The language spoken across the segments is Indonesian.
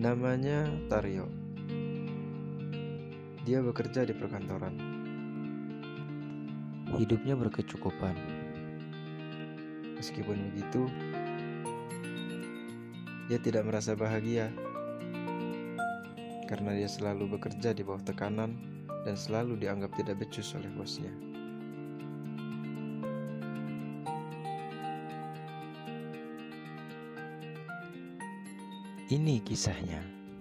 Namanya Taryo. Dia bekerja di perkantoran. Hidupnya berkecukupan. Meskipun begitu, dia tidak merasa bahagia karena dia selalu bekerja di bawah tekanan dan selalu dianggap tidak becus oleh bosnya. Ini kisahnya.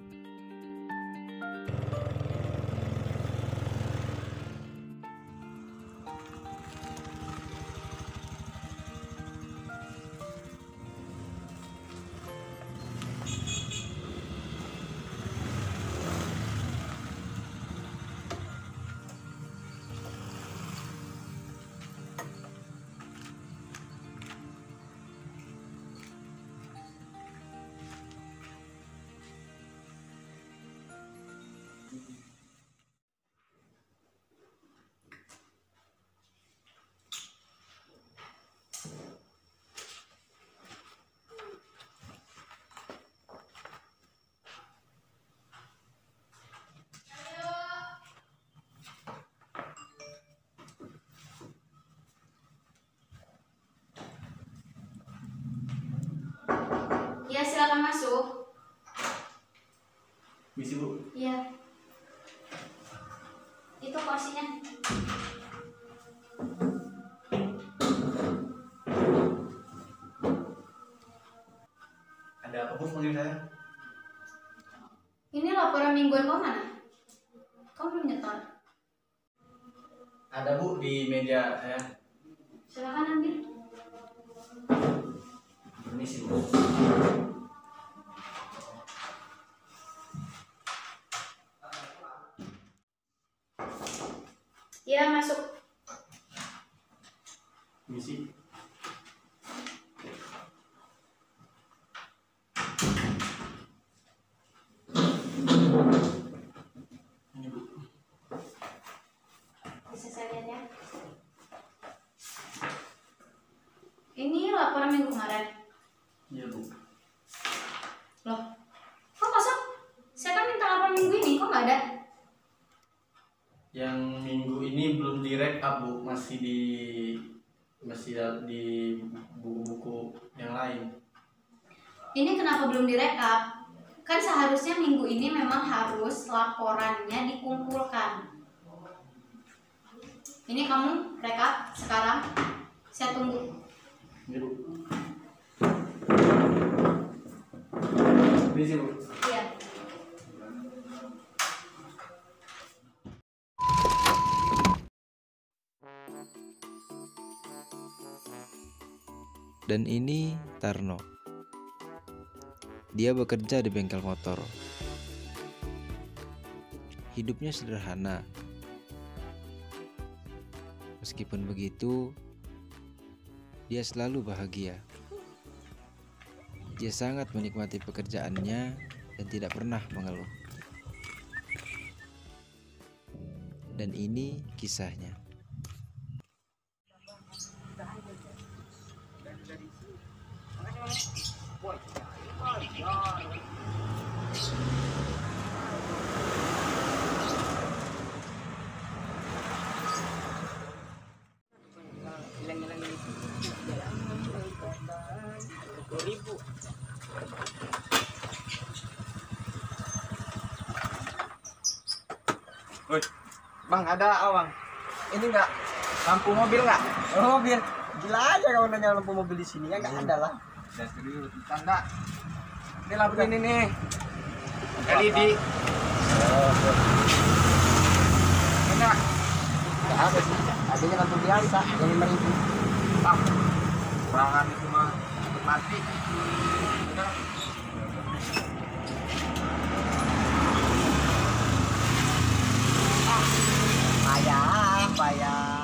Ya, silakan masuk. Misi, Bu. Iya. Itu porsinya. Ada apa, Bu, panggil saya? Ini laporan mingguan kamu mana? Kamu belum nyetor. Ada, Bu, di meja saya. Silakan ambil. Permisi, Bu. Ya, masuk. Misi. Ini, Bu. Bisa saya lihat ya. Ini laporan minggu kemarin. Iya, Bu. Loh, kok kosong? Saya kan minta laporan minggu ini, kok nggak ada? Yang minggu ini belum di-rekap, Bu. Masih di buku-buku yang lain. Ini kenapa belum direkap? Kan seharusnya minggu ini memang harus laporannya dikumpulkan. Ini kamu rekap sekarang. Saya tunggu. Ini, Bu. Misi, Bu. Iya. Dan ini Tarno. Dia bekerja di bengkel motor. Hidupnya sederhana. Meskipun begitu, dia selalu bahagia. Dia sangat menikmati pekerjaannya dan tidak pernah mengeluh. Dan ini kisahnya. Woi, Bang, ada awang. Ini enggak lampu mobil enggak? Oh, mobil. Gila aja kau nanya lampu mobil di sini. Ya enggak ada lah. Dan serius. Tanda. Ini lampu ini nih. LED. Enggak. Enggak ada sih. Adanya lampu biasa yang 5.000. Bang, kurangan itu mah cepet mati. Udah. Payah.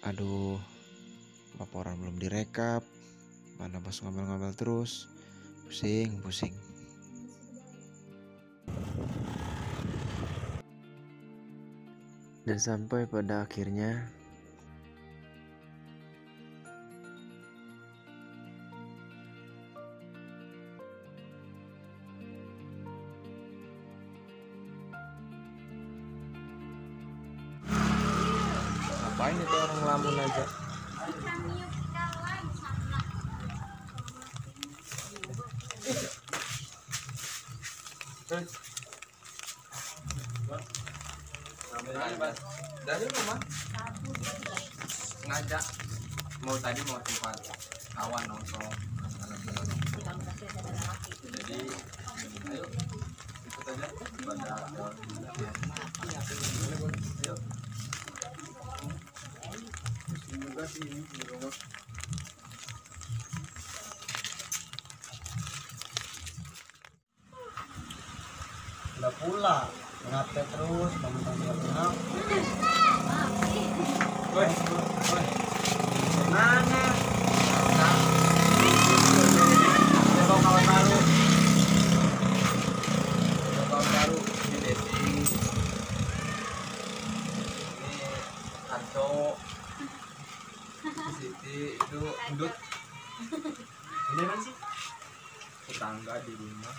Aduh, laporan belum direkap. Mana bos ngomel-ngomel terus. Pusing. Dan sampai pada akhirnya ngapain itu orang ngelamun aja. Dari rumah sengaja mau tempat kawan nongkrong. Jadi ayo ikut aja pada ayo. Semoga sih ini di rumah. Udah pula ngapet terus bangun tidak kenal. Woi, mana? Ada kawan baru. Ini Desi. Ini Harto. Siti itu Endut. Ini kan sih tetangga di rumah.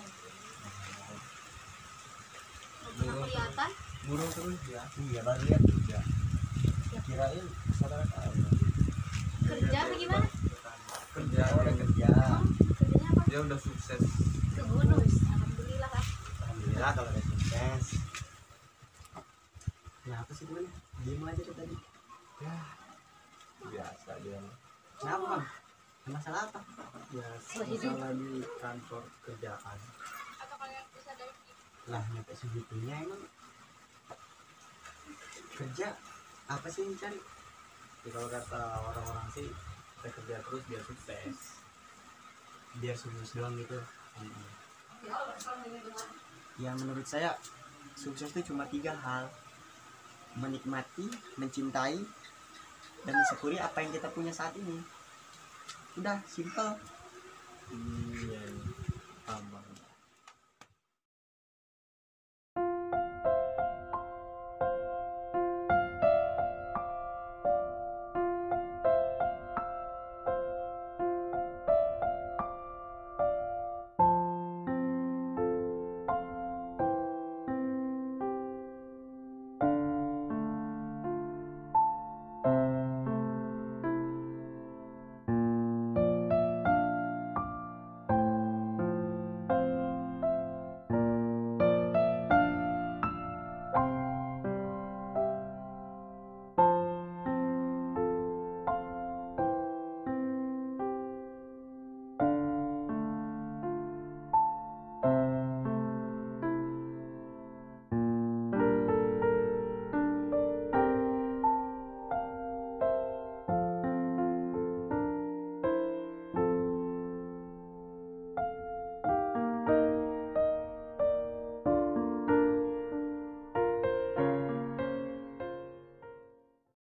Kelihatan Burung terus ya. Iya baru lihat juga. Kirain saudara tahu. kerja apa gimana? Kerja Orang kerja. Kerjanya apa? dia udah sukses. Ke gunung. Alhamdulillah kan. Alhamdulillah kalau ada sukses. Kenapa sih gue? Diem aja tuh tadi. Ya biasa dia. Kenapa bang? Ada masalah apa? Biasa masalah di kantor kerjaan. Lah nyampe segitunya emang kerja apa sih yang dicari? Ya, kalau kata orang-orang sih kita kerja terus biar sukses. Biar sukses doang gitu. Ya menurut saya sukses itu cuma 3 hal: menikmati, mencintai, dan mensyukuri apa yang kita punya saat ini. Udah simple. Iya.